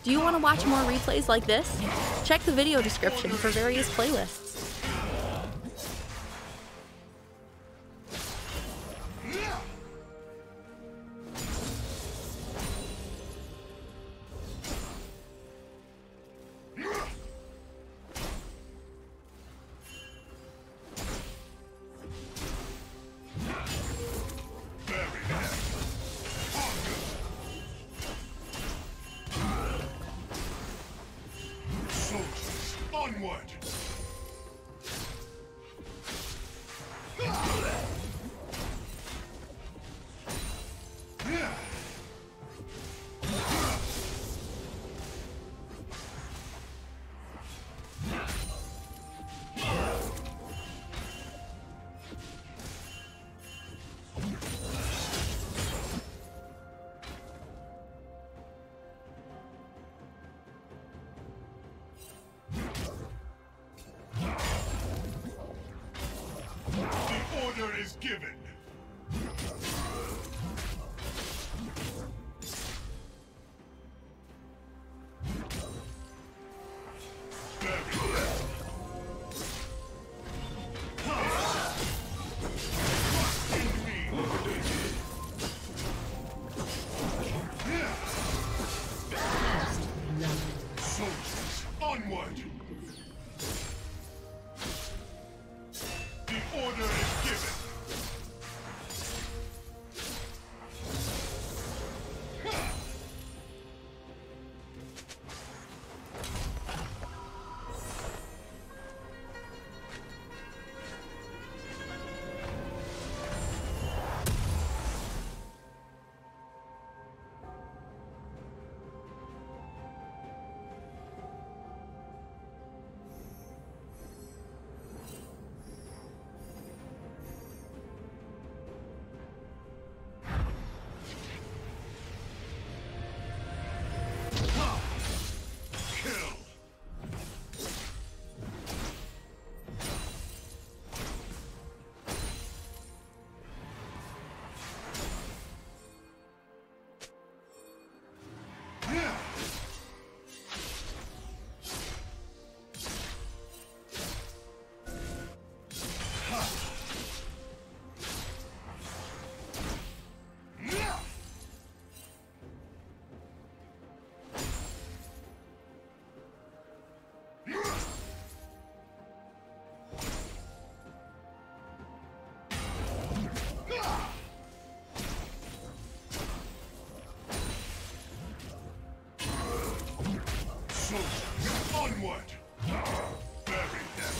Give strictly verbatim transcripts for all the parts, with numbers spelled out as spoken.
Do you want to watch more replays like this? Check the video description for various playlists. Onward! Order is given. Soldiers, onward! The order is given. Onward! Bury them!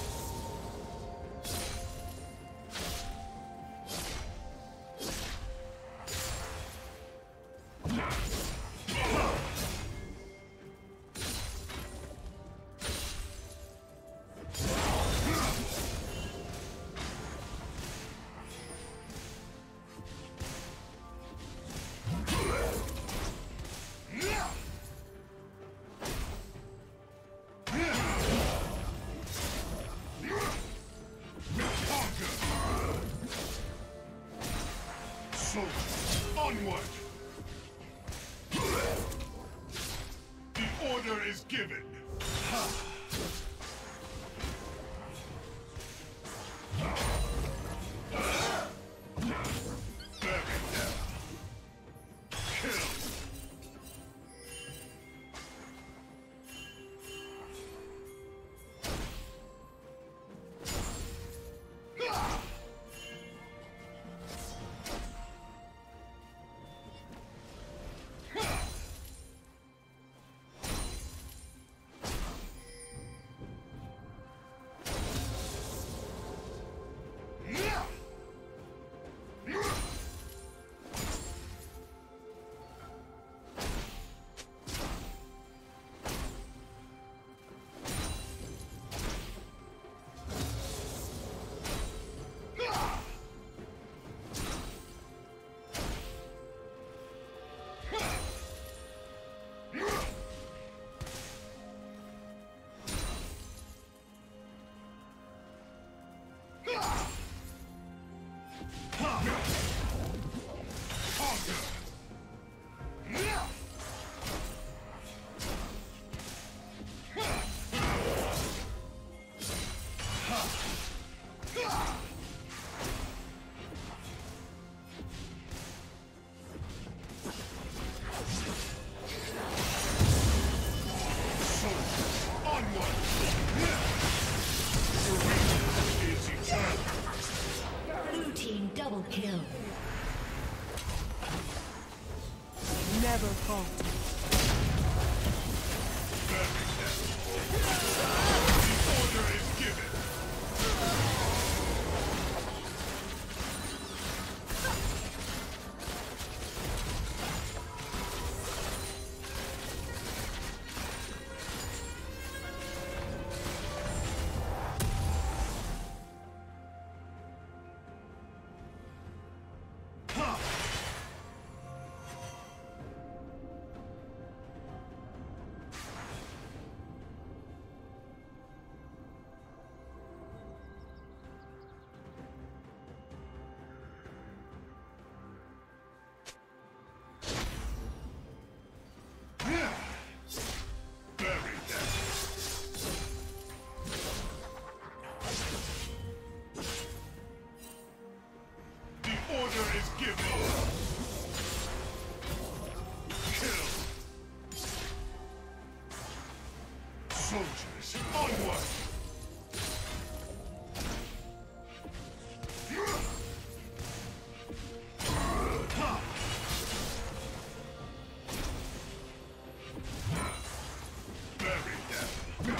Soldiers, onward! The order is given. Ha! Bury them. Kill. Never falter. The order is given. Soldiers, onward! Bury them!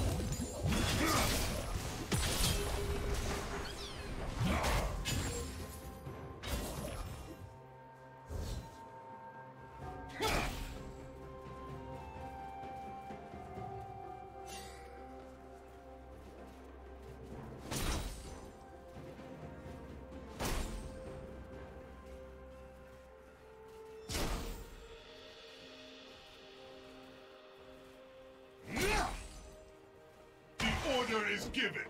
Order is given.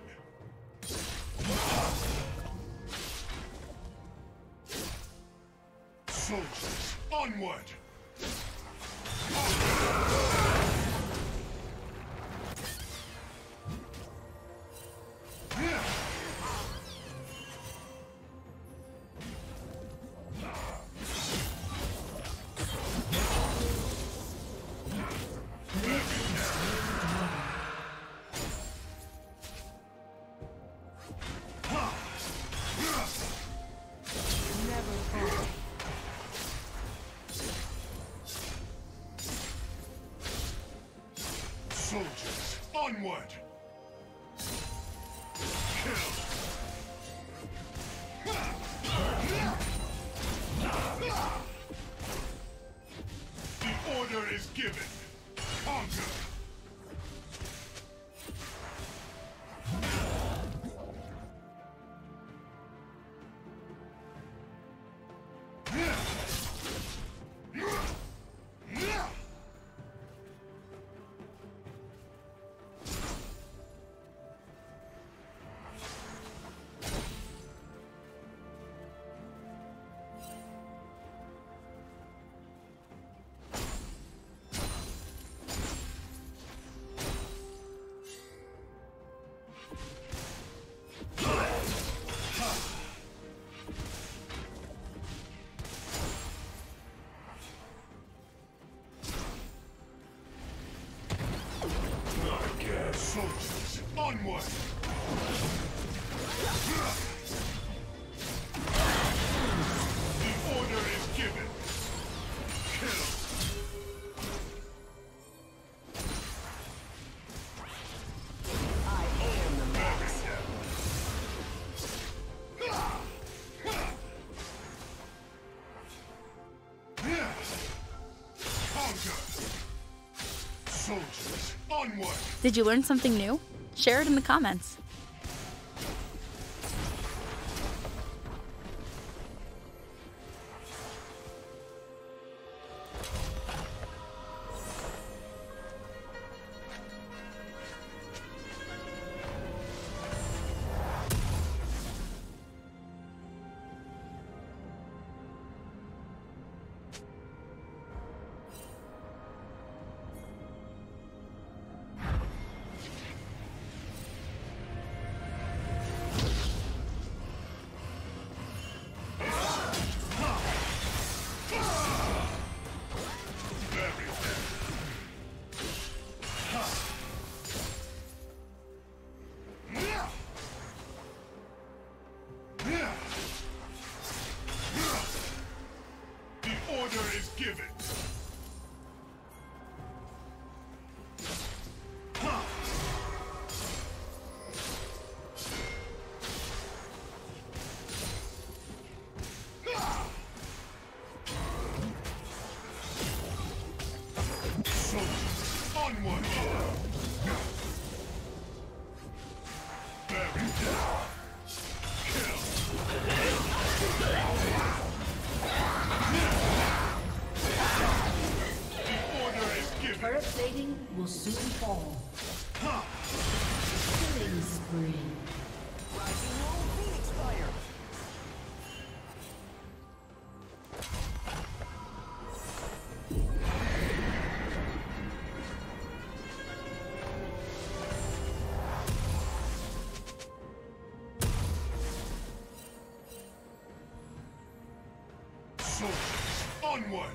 Soldiers, onward! Soldiers, onward! Kill! The order is given. Conquer! Soldiers, onward! The order is given. Kill! I am the max. Conquer! Soldiers, onward! Did you learn something new? Share it in the comments. The order is given. Onward! Very down. Kill. The order is given. Turret plating will soon fall. Killing spree. Rising roll Phoenix Fire. Soldiers, onward!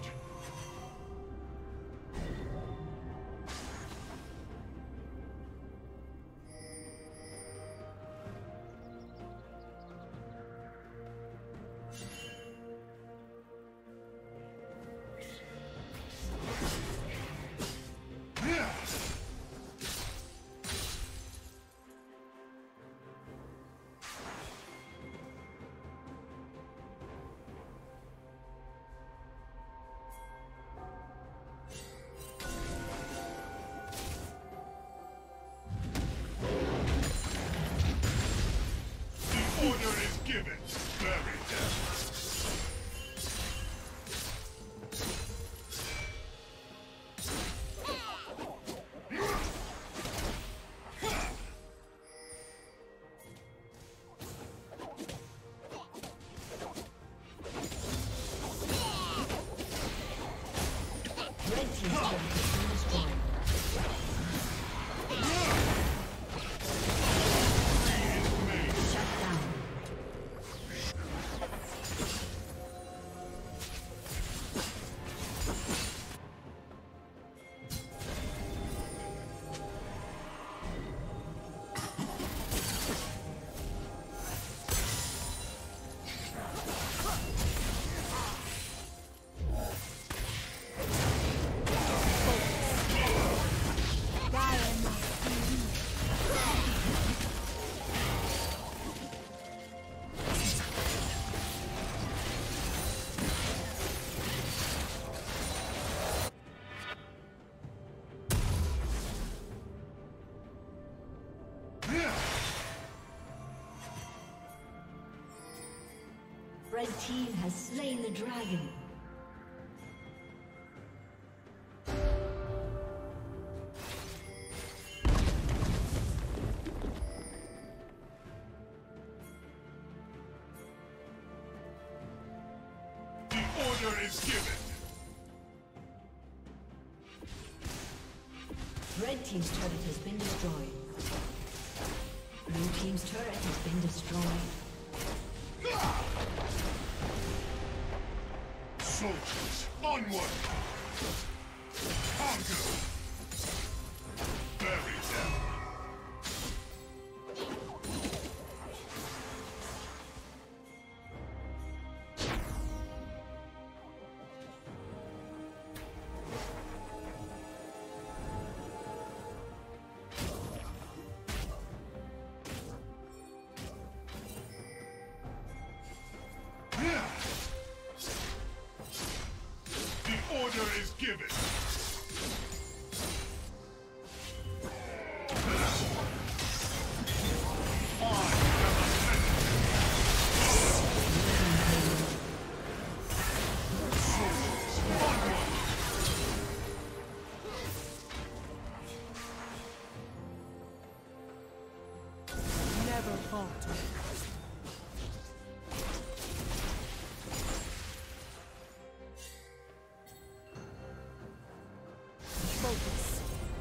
Order is given. Bury them. Red team's turret has been destroyed. Shut down. Red team has slain the dragon. The order is given. Red team's turret has been destroyed. Blue team's turret has been destroyed. Soldiers, onward! Conquer! Bury them! The order is given. Never falter. Focus.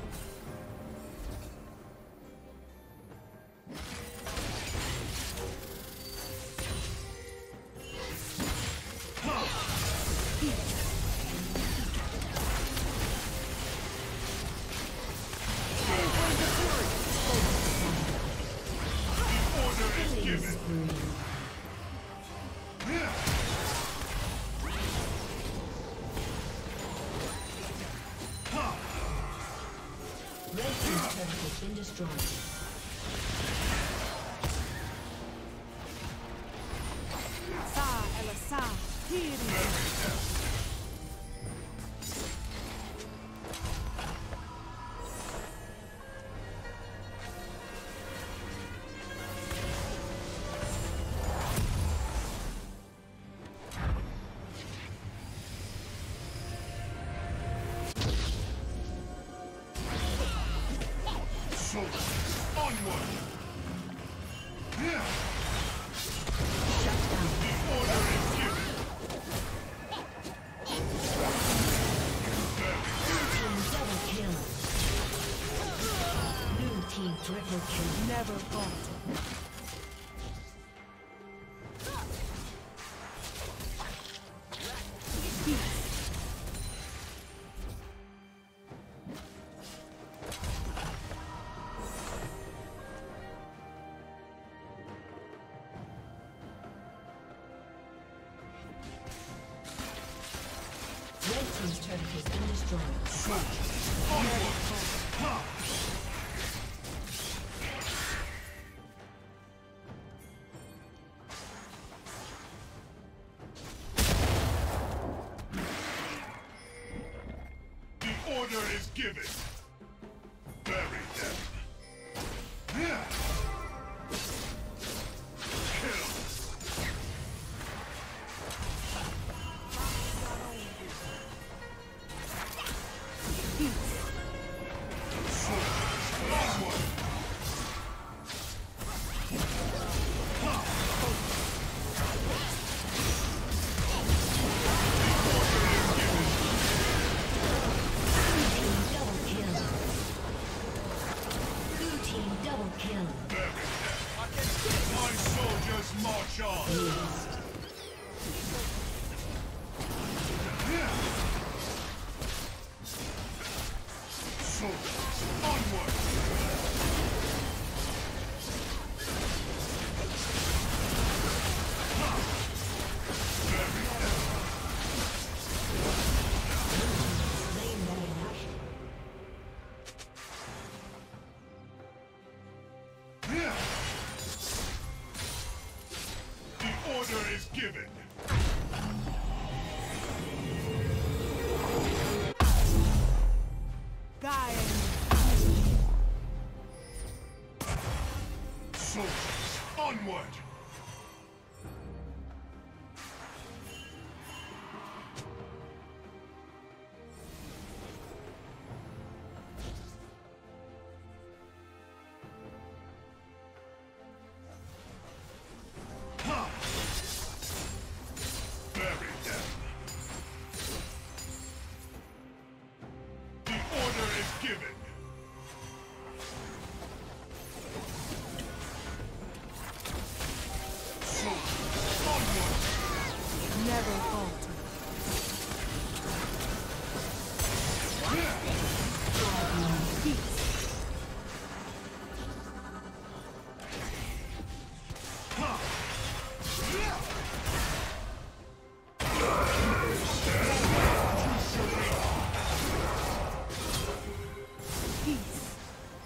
The order is given. Red team's turret has been destroyed. Sa ela sa. Here. Triple kill. Never falter. Red team's turret has been destroyed. The order is given. Bury them. Yeah. Kill. Onward. Blue team double kill. Bury them. My soldiers march on. Yeah. Soldiers, onward. Slain Baron. Yeah. The order is given. Guide. Soldiers, onward. Ha! Bury them. The order is given. Soldiers, onward. Never falter. Peace.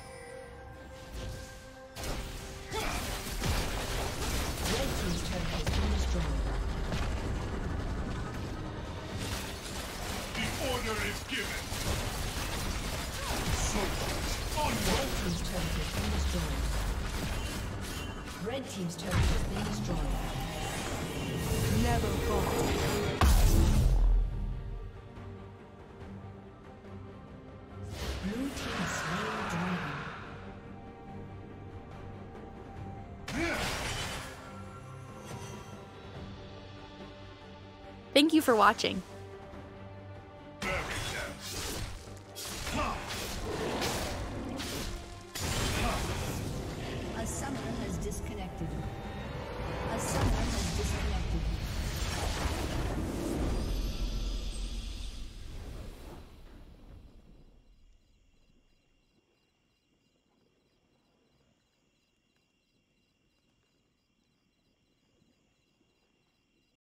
Red team's turret has been destroyed. The order is given. Soldiers, onward. Red team's turret has been destroyed. Red team's turret has been destroyed. Never falter. Blue team slain dragon. Yeah. Thank you for watching. Bury them. Ha! A summoner has disconnected. A summoner has disconnected.